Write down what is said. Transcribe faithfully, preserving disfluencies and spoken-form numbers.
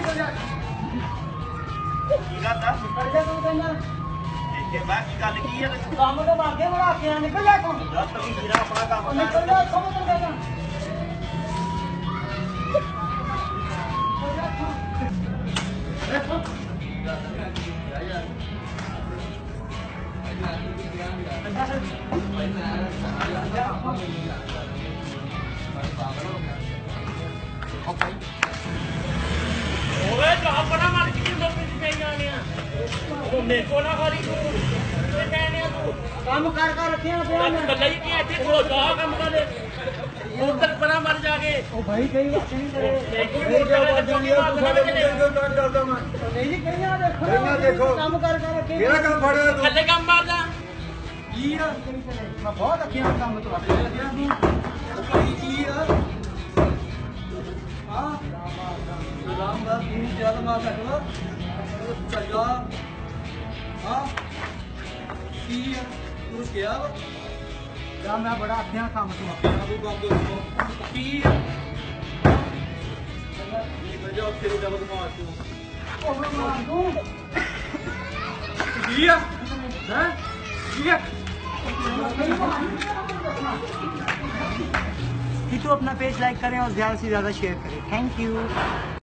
ਕੀ ਕਰਦਾ ਨਿਕਲ ਜਾ ਤੂੰ ਕਹਿੰਦਾ ਇੱਥੇ ਬੈ ਕੀ ਗੱਲ ਕੀ ਹੈ ਕੰਮ ਤੋਂ ਵਾਗੇ ਬਣਾ ਕੇ ਆ ਨਿਕਲ ਜਾ ਤੂੰ ਜਦ ਤੱਕ ਹੀਰਾ ਆਪਣਾ ਕੰਮ ਨਿਕਲ ਜਾ ਸਮਝ ਤੂੰ ਕਹਿੰਦਾ ਓਏ ਜਾ ਬੜਾ ਮਾਰ ਕੇ ਕਿੰਨੇ ਪੈਸੇ ਪਈਆਂ ਨੇ ਉਹ ਮੇਰੇ ਕੋਲ ਨਾ ਖਾਲੀ ਤੂੰ ਤੇ ਕਹਿੰਦੇ ਤੂੰ ਕੰਮ ਕਰ ਕਰ ਰੱਖਿਆ ਪਿਆ ਮੈਂ ਗੱਲਾਂ ਹੀ ਕੀ ਇੱਥੇ ਖਲੋ ਜਾ ਕੰਮ ਕਰ ਉੱਧਰ ਬੜਾ ਮਰ ਜਾ ਕੇ ਉਹ ਭਾਈ ਕਈ ਵਾਰ ਨਹੀਂ ਕਰੇ ਨਹੀਂ ਨਹੀਂ ਜੀ ਕਈਆਂ ਦੇਖੋ ਕਈਆਂ ਦੇਖੋ। ਕੰਮ ਕਰ ਕਰ ਰੱਖੇ ਕਿਹੜਾ ਕੰਮ ਫੜਿਆ ਤੂੰ ਥੱਲੇ ਕੰਮ ਮਾਰਦਾ ਕੀ ਆ ਮੈਂ ਬਹੁਤ ਅੱਖੀਆਂ ਕੰਮ ਤੋਂ ਅੱਗੇ ਲੱਗਿਆ ਤੂੰ ਭਾਈ ਕੀ ਆ ਹਾਂ ਰਾਮ ਦਾ ਤੂੰ ਚੱਲ ਮਾਰ ਸਕਦਾ ਚੱਲਾ ਹਾਂ ਕੀ ਆ ਤੂੰ ਕਿਹਾ ਵਾ ਜਾਂ ਮੈਂ ਬੜਾ ਅੱਖੀਆਂ ਕੰਮ ਤੋਂ ਅੱਗੇ ਤੂੰ ਕੰਮ ਤੋਂ ਕੀ ਆ ਮੈਂ ਜਾ ਤੇਰੇ ਦਾ ਬਦਮਾਸ਼ ਤੂੰ ਉਹ ਮਾਰ ਦੂੰ ਕੀ ਆ ਹੈ ਕੀ ਆ कि तो अपना पेज लाइक करें और ज़्यादा से ज़्यादा शेयर करें। Thank you.